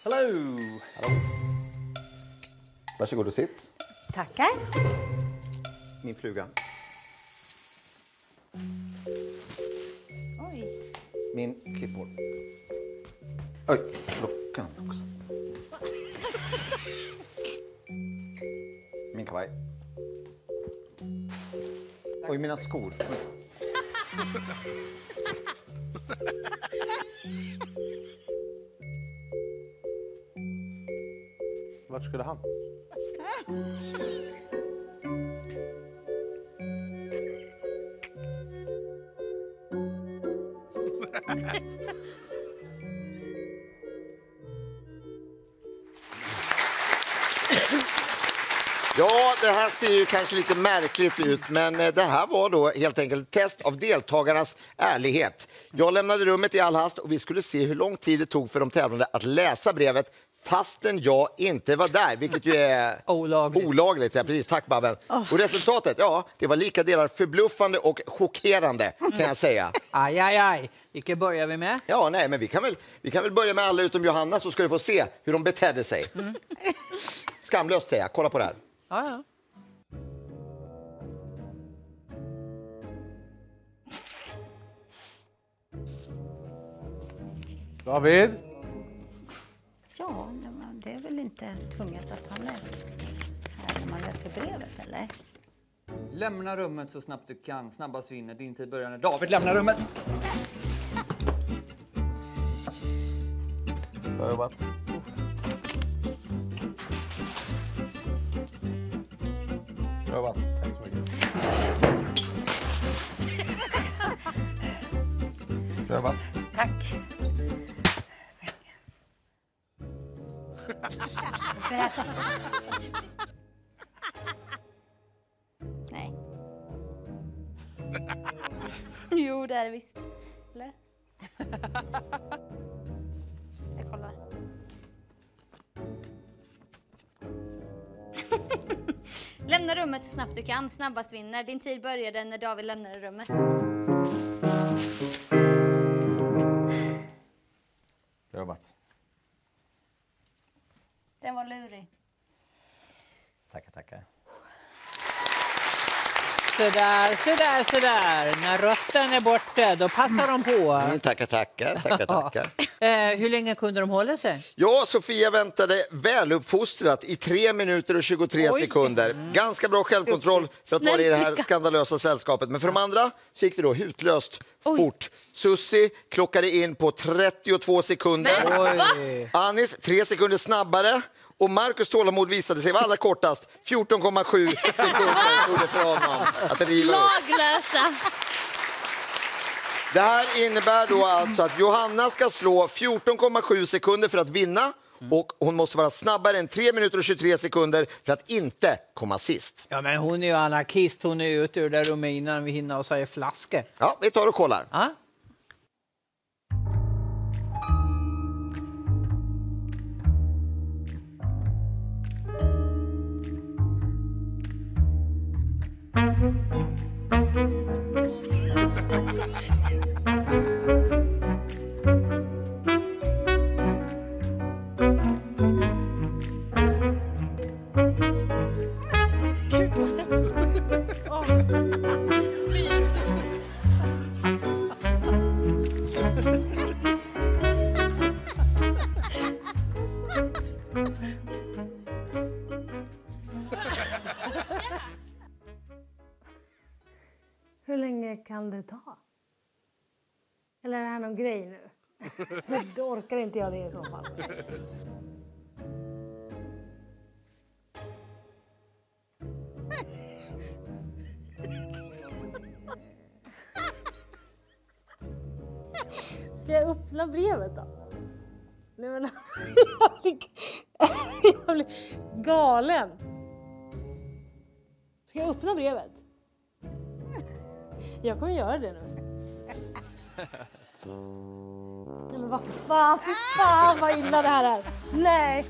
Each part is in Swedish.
Hallå! Varsågod och sitt. Tackar. Min fluga. Oj. Min klippbord. Oj, klockan också. Min kavaj. Oj, mina skor. Vart skulle han? Ja, det här ser ju kanske lite märkligt ut, men det här var då helt enkelt ett test av deltagarnas ärlighet. Jag lämnade rummet i all hast och vi skulle se hur lång tid det tog för de tävlande att läsa brevet fastän jag inte var där, vilket ju är olagligt. Ja, precis, tack Babben. Och resultatet, ja, det var lika delar förbluffande och chockerande, kan jag säga. Aj, aj, aj. Vilka börjar vi med? Ja, nej, men vi kan väl börja med alla utom Johanna, så ska du få se hur de betedde sig. Skamlöst säger jag, kolla på det här. Ja, ja. David? Ja, men det är väl inte tvunget att han är här när man läser brevet, eller? Lämna rummet så snabbt du kan. Snabbast vinner. Din tid börjar när David lämnar rummet. Bra jobbat. Bra jobbat. Tack så mycket. Bra jobbat. Tack. Berätta. Nej. Jo, det är det visst. Eller? Jag kollar. Lämna rummet så snabbt du kan. Snabbast vinner. Din tid började när David lämnade rummet. Bra jobbat. Den var lurig. Tackar. Sådär. När rötten är borta, då passar de på. Tackar. Hur länge kunde de hålla sig? Ja, Sofia väntade väluppfostrat i 3 minuter och 23 sekunder. Ganska bra självkontroll för att vara i det här skandalösa sällskapet. Men för de andra så gick det då hutlöst fort. Sussi klockade in på 32 sekunder. Oj. Anis 3 sekunder snabbare. Och Marcus tålamod visade sig vara allra kortast. 14,7 sekunder tog det för honom att riva upp. Laglösa. Det här innebär då alltså att Johanna ska slå 14,7 sekunder för att vinna. Och hon måste vara snabbare än 3 minuter och 23 sekunder för att inte komma sist. Ja, men hon är ju anarkist. Hon är ute ur det rummet innan vi hinner och säga flaska. Ja, vi tar och kollar. Ja. Hur länge kan det ta? Eller är det här någon grej nu? Så då orkar inte jag det i så fall. Ska jag öppna brevet då? Nej, men jag blir galen. Ska jag öppna brevet? Jag kommer göra det nu. Nej, men vad fan, fy fan vad illa det här är. Nej.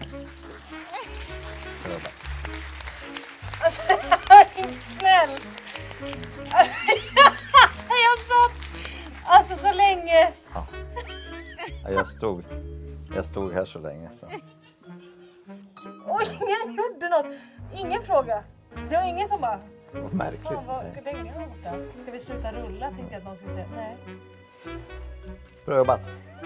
Alltså, jag är inte snäll. Alltså, jag satt alltså så länge. Ja, jag stod Jag stod här så länge så. Oj, ingen gjorde något. Ingen fråga. Det var ingen som bara... Vad märkligt. Fan vad länge har borta. Ska vi sluta rulla, tänkte jag att någon skulle säga. Nej. Bra jobbat.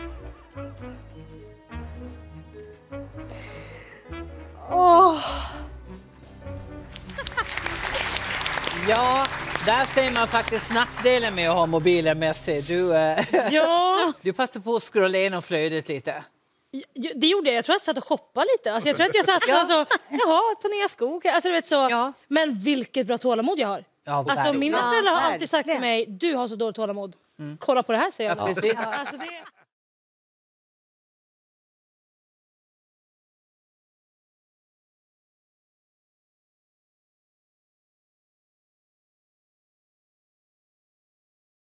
Ja, där ser man faktiskt nackdelen med att ha mobilen med sig. Ja, Du passade på att scrolla igenom flödet lite. det gjorde jag. Jag tror att jag satt och shoppade lite. Alltså, jag tror att jag satt alltså, jaha, på nya skog. Alltså, du vet så. Ja. Men vilket bra tålamod jag har. Ja, Alltså, verkligen. mina föräldrar har alltid sagt till verkligen. mig, du har så dåligt tålamod. Kolla på det här, säger jag. Ja, precis. Alltså, det...